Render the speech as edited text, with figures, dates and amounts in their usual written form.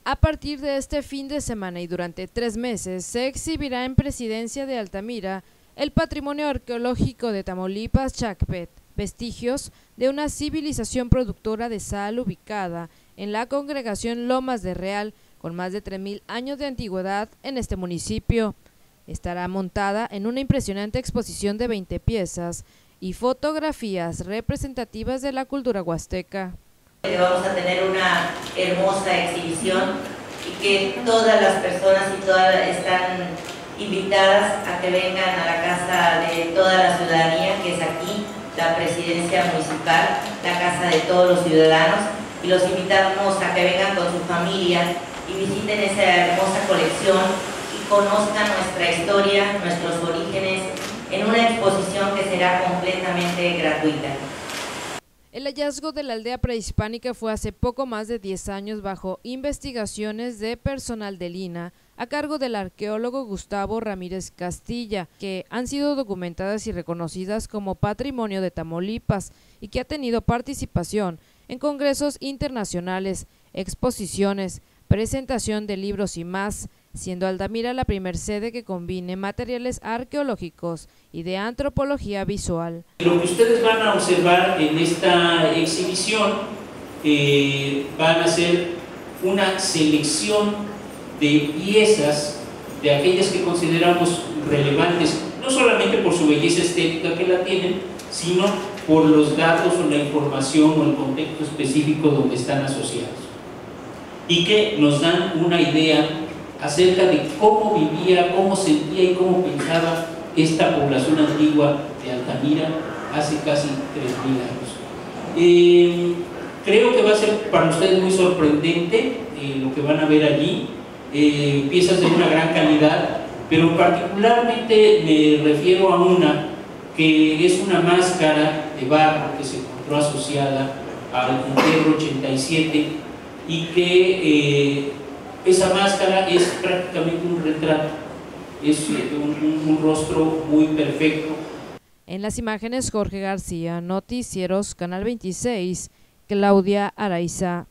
A partir de este fin de semana y durante 3 meses se exhibirá en Presidencia de Altamira el patrimonio arqueológico de Tamaulipas Chacpet, vestigios de una civilización productora de sal ubicada en la congregación Lomas de Real, con más de 3000 años de antigüedad en este municipio. Estará montada en una impresionante exposición de 20 piezas y fotografías representativas de la cultura huasteca. Vamos a tener una hermosa exhibición y que todas las personas están invitadas a que vengan a la casa de toda la ciudadanía, que es aquí, la Presidencia Municipal, la casa de todos los ciudadanos, y los invitamos a que vengan con su familia y visiten esa hermosa colección y conozcan nuestra historia, nuestros orígenes, en una exposición que será completamente gratuita. El hallazgo de la aldea prehispánica fue hace poco más de 10 años bajo investigaciones de personal del INAH a cargo del arqueólogo Gustavo Ramírez Castilla, que han sido documentadas y reconocidas como patrimonio de Tamaulipas y que ha tenido participación en congresos internacionales, exposiciones, presentación de libros y más, siendo Altamira la primer sede que combine materiales arqueológicos y de antropología visual. Lo que ustedes van a observar en esta exhibición van a ser una selección de piezas, de aquellas que consideramos relevantes, no solamente por su belleza estética que la tienen, sino por los datos o la información o el contexto específico donde están asociados, y que nos dan una idea acerca de cómo vivía, cómo sentía y cómo pensaba esta población antigua de Altamira hace casi 3000 años. Creo que va a ser para ustedes muy sorprendente lo que van a ver allí, piezas de una gran calidad, pero particularmente me refiero a una que es una máscara de barro que se encontró asociada al entierro 87 y que esa máscara es prácticamente un retrato, es un rostro muy perfecto. En las imágenes, Jorge García, Noticieros, Canal 26, Claudia Araiza.